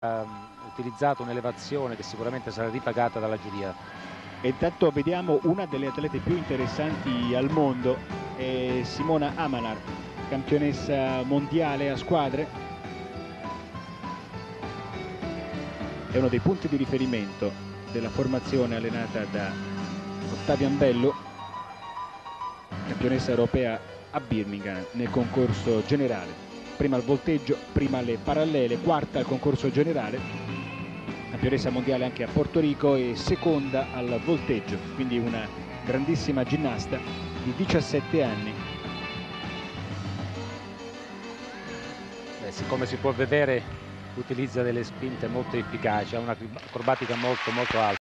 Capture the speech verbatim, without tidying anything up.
um, utilizzato un'elevazione che sicuramente sarà ripagata dalla giuria. E intanto vediamo una delle atlete più interessanti al mondo, è Simona Amanar, campionessa mondiale a squadre. È uno dei punti di riferimento della formazione allenata da Ottavian Bello, campionessa europea a Birmingham nel concorso generale. Prima al volteggio, prima alle parallele, quarta al concorso generale, campionessa mondiale anche a Porto Rico e seconda al volteggio, quindi una grandissima ginnasta di diciassette anni. Beh, siccome si può vedere, utilizza delle spinte molto efficaci, ha una acrobatica molto molto alta.